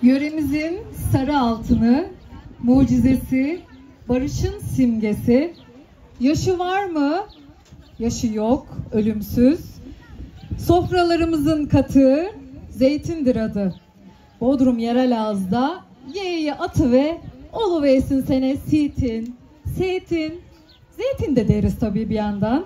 Yöremizin sarı altını, mucizesi, barışın simgesi. Yaşı var mı? Yaşı yok, ölümsüz. Sofralarımızın katığı, zeytindir adı. Bodrum yerel ağızda ye'ye atı ve oluversin sene sitin, seytin, zeytin de deriz tabii bir yandan.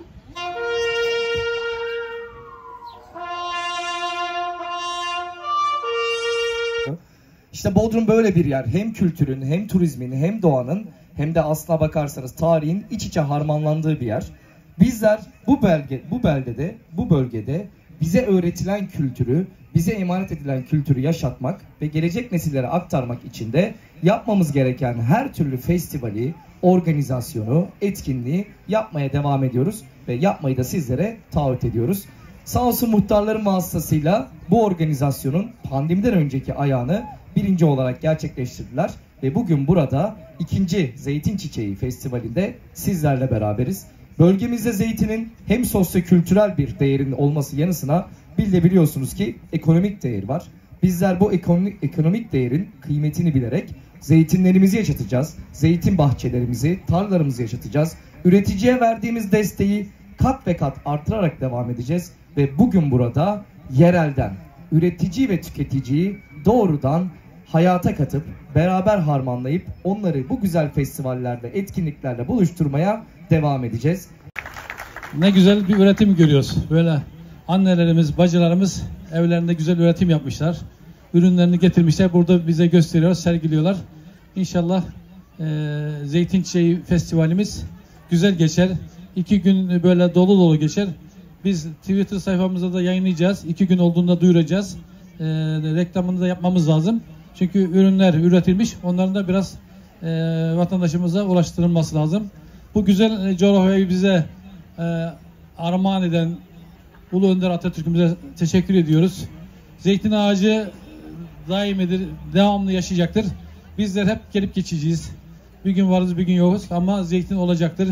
İşte Bodrum böyle bir yer. Hem kültürün, hem turizmin, hem doğanın, hem de aslına bakarsanız tarihin iç içe harmanlandığı bir yer. Bizler bu bölgede bize öğretilen kültürü, bize emanet edilen kültürü yaşatmak ve gelecek nesillere aktarmak için de yapmamız gereken her türlü festivali, organizasyonu, etkinliği yapmaya devam ediyoruz ve yapmayı da sizlere taahhüt ediyoruz. Sağ olsun muhtarların vasıtasıyla bu organizasyonun pandemiden önceki ayağını birinci olarak gerçekleştirdiler ve bugün burada 2. Zeytin Çiçeği Festivali'nde sizlerle beraberiz. Bölgemizde zeytinin hem sosyo-kültürel bir değerin olması yanı sıra bir de biliyorsunuz ki ekonomik değeri var. Bizler bu ekonomik değerin kıymetini bilerek zeytinlerimizi yaşatacağız. Zeytin bahçelerimizi, tarlalarımızı yaşatacağız. Üreticiye verdiğimiz desteği kat ve kat artırarak devam edeceğiz. Ve bugün burada yerelden üretici ve tüketiciyi doğrudan hayata katıp beraber harmanlayıp onları bu güzel festivallerde, etkinliklerle buluşturmaya devam edeceğiz. Ne güzel bir üretim görüyoruz. Böyle annelerimiz, bacılarımız evlerinde güzel üretim yapmışlar. Ürünlerini getirmişler. Burada bize gösteriyor, sergiliyorlar. İnşallah Zeytin Çiçeği Festivalimiz güzel geçer. 2 gün böyle dolu dolu geçer. Biz Twitter sayfamızda da yayınlayacağız. 2 gün olduğunda duyuracağız. Reklamını da yapmamız lazım. Çünkü ürünler üretilmiş. Onların da biraz vatandaşımıza ulaştırılması lazım. Bu güzel coğrafyayı bize armağan eden Ulu Önder Atatürk'ümüze teşekkür ediyoruz. Zeytin ağacı daimidir, devamlı yaşayacaktır. Bizler hep gelip geçeceğiz. Bir gün varız, bir gün yokuz ama zeytin olacaktır.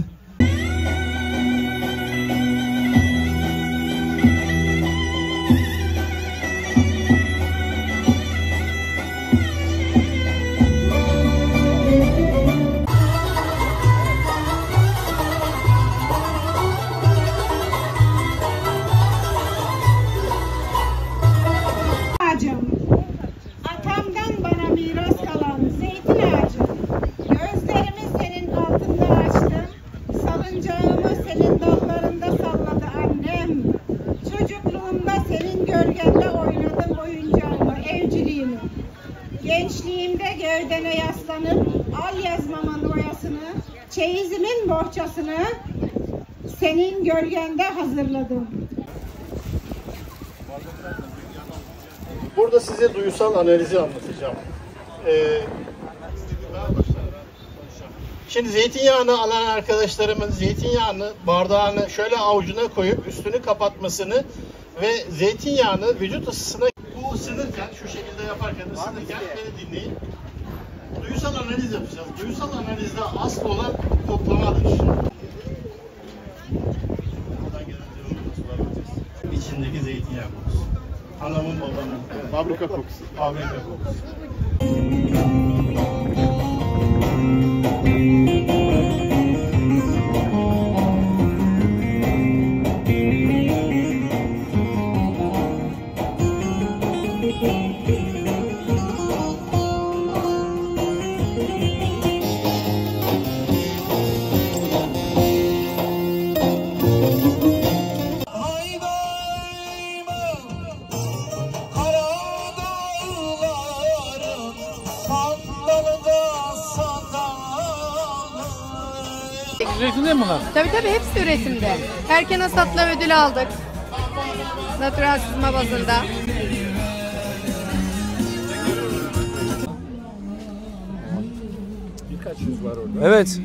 Atamdan bana miras kalan zeytin ağacı. Gözlerimi senin altında açtım. Salıncağımı senin dallarında salladı annem. Çocukluğumda senin gölgende oynadım oyuncağımı, evciliğimi. Gençliğimde gövdene yaslanıp al yazmamın boyasını, çeyizimin bohçasını senin gölgende hazırladım. Burada size duyusal analizi anlatacağım. Şimdi zeytinyağını alan arkadaşlarımın zeytinyağını bardağını şöyle avucuna koyup üstünü kapatmasını ve zeytinyağını vücut ısısına bu ısınırken şu şekilde yaparken ısınırken beni dinleyin. Duyusal analiz yapacağız. Duyusal analizde asıl olan koklamadır. İçindeki zeytinyağı kokusu. Anamın babamın. Fabrika kokusu. Fabrika kokusu. Zeytin değil mi bunlar? Tabii hepsi üretimde. Erken hasatla ödül aldık. Natural sızma bazında. Birkaç yüz var orada. Evet.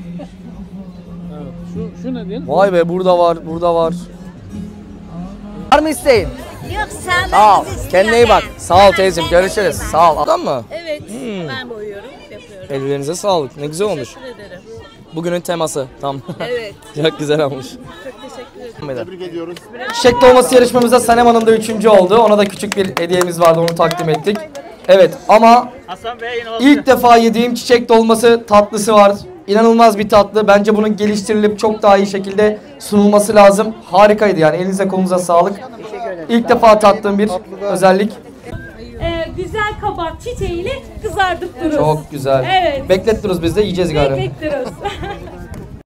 Şu ne diyelim? Vay be burada var. Var mı isteğin? Yok sen Sağ ol. Kendine iyi bak. Sağ ol teyzeciğim. Görüşürüz. Sağ ol. Adam mı? Evet. Ben boyuyorum, yapıyorum. Ellerinize sağlık. Ne güzel olmuş. Teşekkür ederim. Bugünün teması. Tam. Evet. Çok güzel olmuş. Çok teşekkür ederim. Tebrik ediyoruz. Çiçek dolması yarışmamızda Sanem Hanım da 3. oldu. Ona da küçük bir hediyemiz vardı. Onu takdim ettik. Evet ama Hasan Bey yine oldu. İlk defa yediğim çiçek dolması tatlısı var. İnanılmaz bir tatlı. Bence bunun geliştirilip çok daha iyi şekilde sunulması lazım. Harikaydı yani. Elinize kolunuza sağlık. İlk defa tattığım bir özellik. Güzel kabak çiçeğiyle kızartıp dururuz. Çok güzel. Evet. Beklet dururuz biz de yiyeceğiz galiba. Beklet dururuz.